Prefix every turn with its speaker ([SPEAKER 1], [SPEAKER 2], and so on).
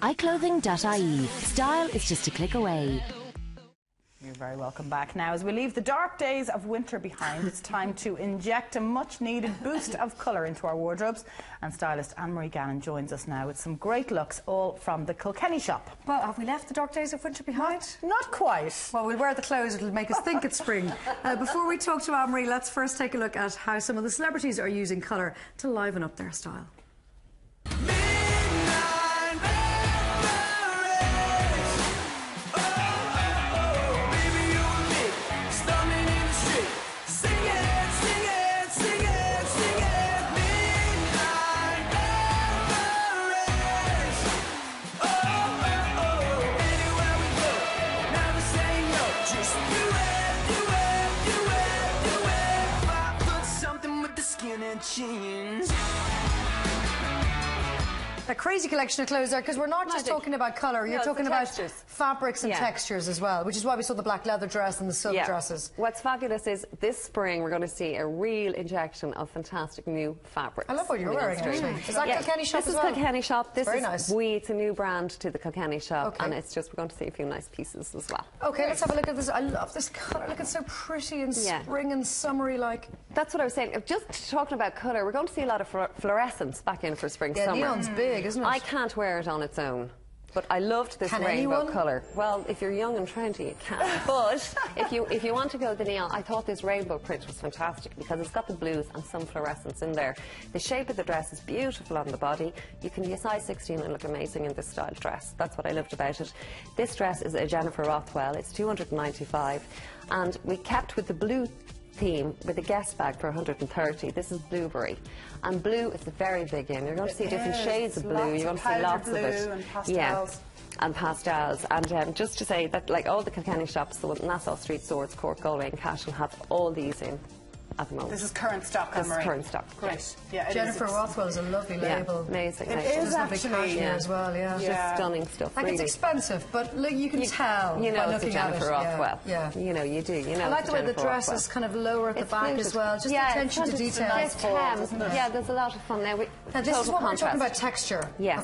[SPEAKER 1] iClothing.ie. Style is just a click away.
[SPEAKER 2] You're very welcome back. Now, as we leave the dark days of winter behind, it's time to inject a much-needed boost of colour into our wardrobes. And stylist Anne-Marie Gannon joins us now with some great looks, all from the Kilkenny shop.
[SPEAKER 3] Well, have we left the dark days of winter behind?
[SPEAKER 2] Not quite.
[SPEAKER 3] Well, we'll wear the clothes, it'll make us think it's spring. Before we talk to Anne-Marie, let's first take a look at how some of the celebrities are using colour to liven up their style. A crazy collection of clothes there, because we're not just talking about colour, you're talking about fabrics and textures as well, which is why we saw the black leather dress and the silk dresses.
[SPEAKER 4] What's fabulous is this spring we're going to see a real injection of fantastic new fabrics.
[SPEAKER 3] I love what you're wearing, actually. Is that Kilkenny shop as well?
[SPEAKER 4] This is Kilkenny shop. This
[SPEAKER 3] very
[SPEAKER 4] is
[SPEAKER 3] nice.
[SPEAKER 4] It's a new brand to the Kilkenny shop, and it's just, we're going to see a few nice pieces as well.
[SPEAKER 3] Okay, let's have a look at this. I love this colour. Look, it's so pretty and spring and summery like.
[SPEAKER 4] That's what I was saying. Just talking about colour, we're going to see a lot of fluorescence back in for spring, summer.
[SPEAKER 3] Yeah, neon's big, isn't it?
[SPEAKER 4] I can't wear it on its own. But I loved this rainbow colour. Well, if you're young and trendy, you can. But if you want to go the neon, I thought this rainbow print was fantastic because it's got the blues and some fluorescence in there. The shape of the dress is beautiful on the body. You can be a size 16 and look amazing in this style dress. That's what I loved about it. This dress is a Jennifer Rothwell. It's $295, and we kept with the blue theme with a guest bag for 130. This is blueberry, and blue is very big in. You're going to see different shades of blue. You're going to see lots of it.
[SPEAKER 2] And pastels.
[SPEAKER 4] And pastels. And just to say that, like all the Kilkenny shops, the Nassau Street, Swords, Cork, Galway and Cashel have all these in at the moment.
[SPEAKER 2] This is current stock,
[SPEAKER 4] This is current stock.
[SPEAKER 2] Great. Yeah,
[SPEAKER 3] Jennifer Rothwell is a lovely label.
[SPEAKER 4] Amazing.
[SPEAKER 2] It is actually
[SPEAKER 3] as well.
[SPEAKER 4] Just stunning stuff.
[SPEAKER 3] Like,
[SPEAKER 4] really.
[SPEAKER 3] it's expensive, but look, you can tell.
[SPEAKER 4] You know,
[SPEAKER 3] by
[SPEAKER 4] it's a
[SPEAKER 3] looking at
[SPEAKER 4] Jennifer
[SPEAKER 3] it.
[SPEAKER 4] Rothwell.
[SPEAKER 3] Yeah.
[SPEAKER 4] You know, you do. You know,
[SPEAKER 3] I like the way the dress is kind of lower at the back as well. Just the attention to detail.
[SPEAKER 4] Yeah, there's a lot of fun there.
[SPEAKER 3] Now, this is what we're talking about, texture.
[SPEAKER 4] Yes.